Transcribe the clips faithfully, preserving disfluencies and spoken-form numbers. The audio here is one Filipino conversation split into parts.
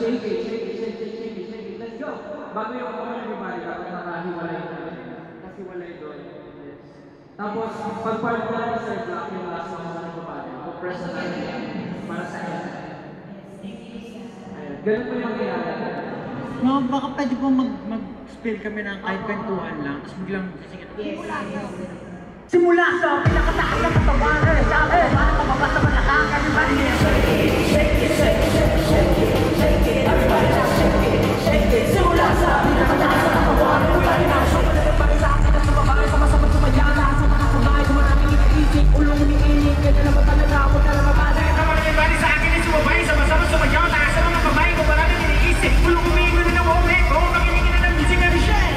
shake it, shake it, shake it, shake it, shake it, let's go! Bago yung mga everybody, dapat nakahiwalay doon. Nakahiwalay doon. Yes. Tapos, pag part ko lang sa block yung last ng mga everybody, press na tayo para sa end. Ayun, ganun po yung mangyayari. No, baka pwede po mag-spill kami ng kahit kwentuhan lang, tapos biglang sige. Simula sa pinakataas ng katawan, eh, sabi, para pababa sa malakangan yung bali. Shake it, shake it, shake it, shake it, shake it, shake it, everybody just shake it, shake it. Simula sa pinakataas ng katawan, everybody now, show me the body sa akin at sa babae, sama-sama sumayala, sa mga kamay, kung maraming iniisip, ulong umiinig, kaya naman talaga, huwag ka lang mabali. Sama ng body sa akin at sumabay, sama-sama sumayala, sa mga kamay, kung maraming iniisip, ulong umiinig na wawin, kung makinig na ng music, every shake.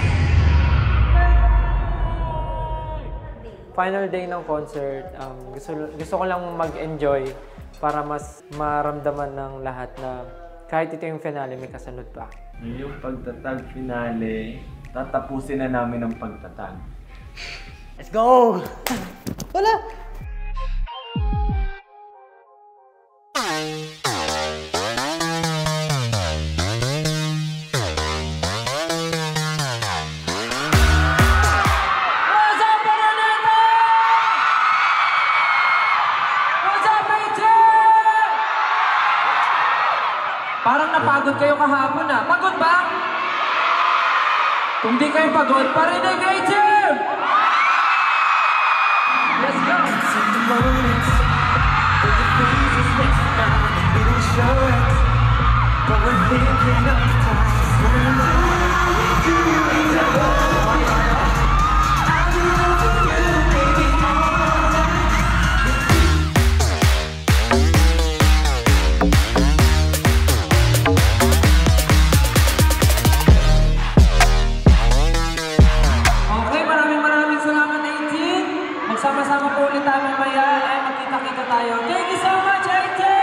Final day ng concert, um, gusto, gusto ko lang mag-enjoy para mas maramdaman ng lahat na kahit ito yung finale, may kasunod pa. Yung pagtatag finale, tatapusin na namin ang pagtatag. Let's go! Wala! Parang napagod kayo kahapon ah. Pagod ba? Kung di kayo pagod, parinig kayo, team! Let's go! Sama-sama po ulit tayo mamaya ay magkita-kita tayo. Thank you so much, eighteen!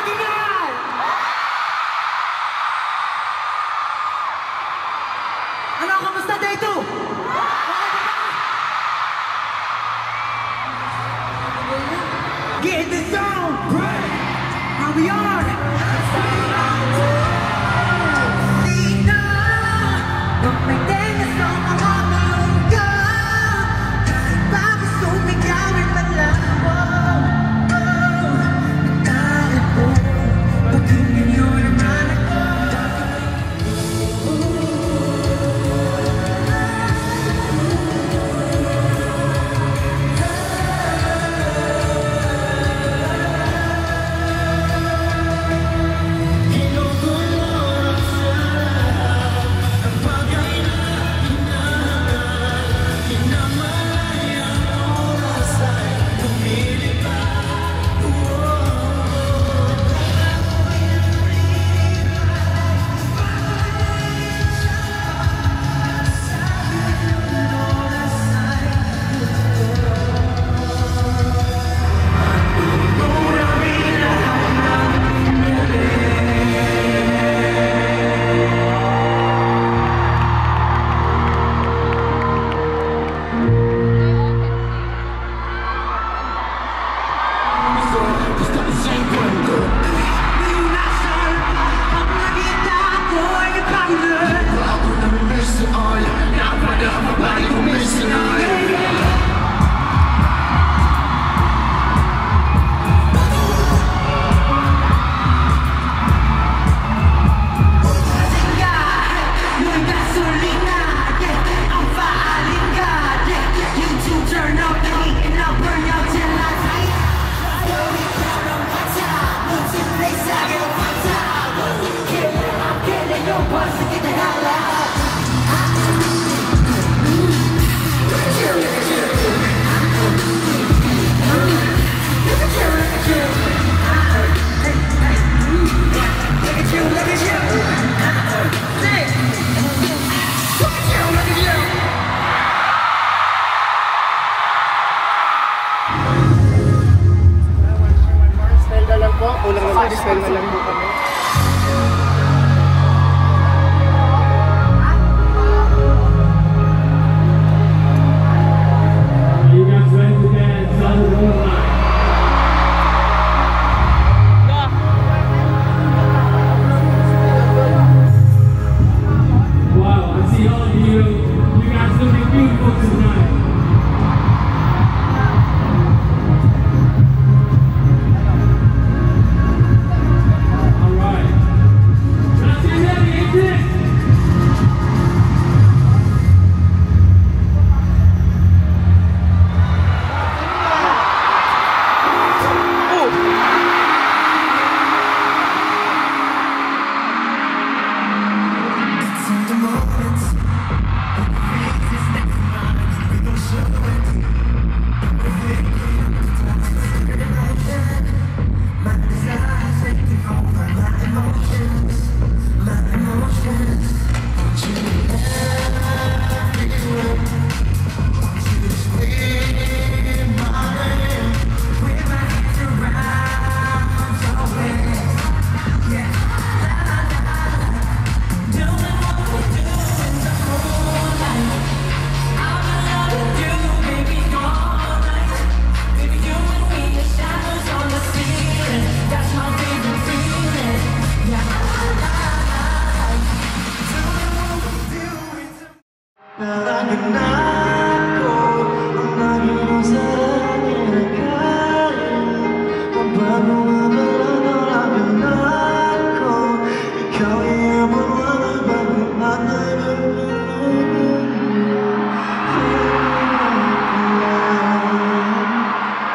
pakinggan! Ano, kamusta day two? Get in the zone! How we are! Di na magpagtenga sa mga malungga kahit bakit sumigawin man lang ako. Kahit po pagtingin nyo naman ako.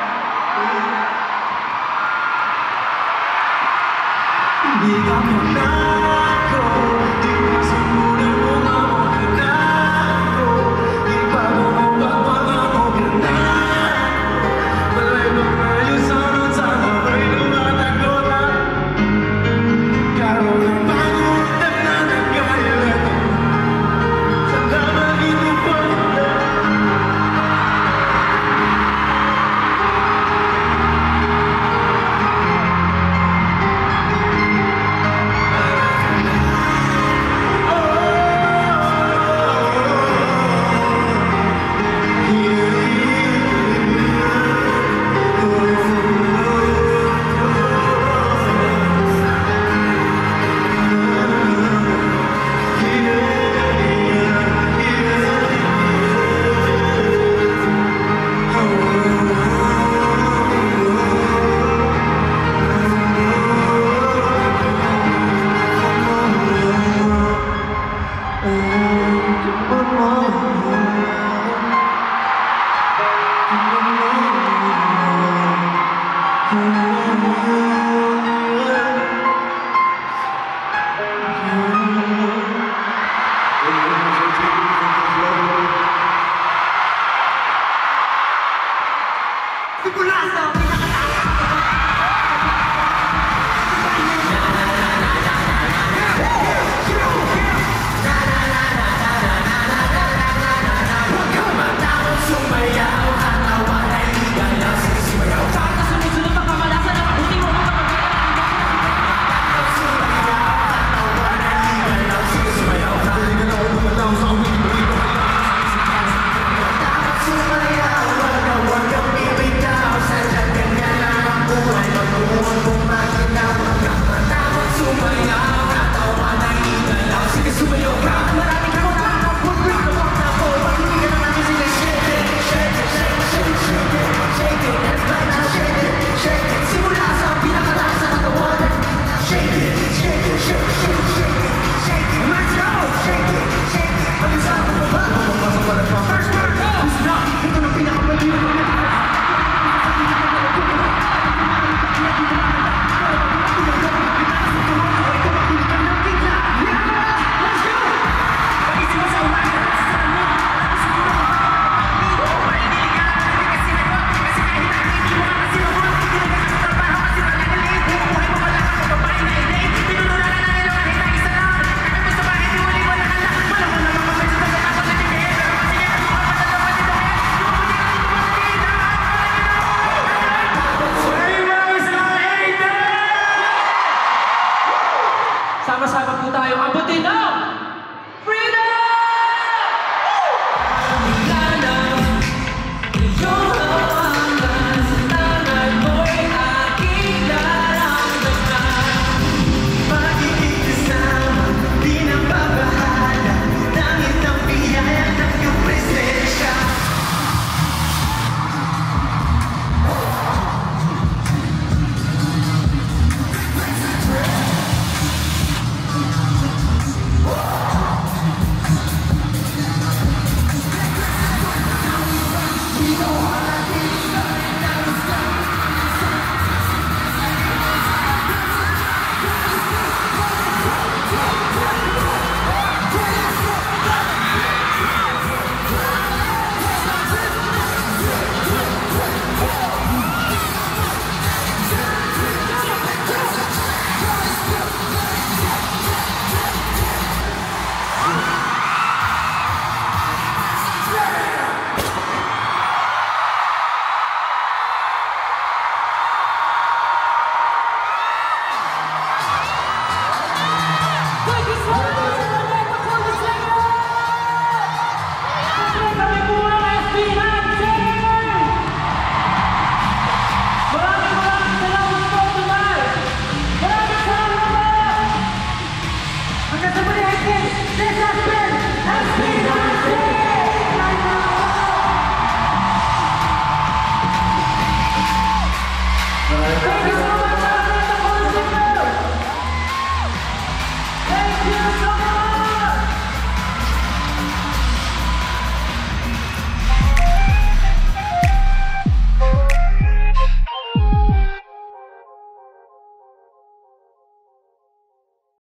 네가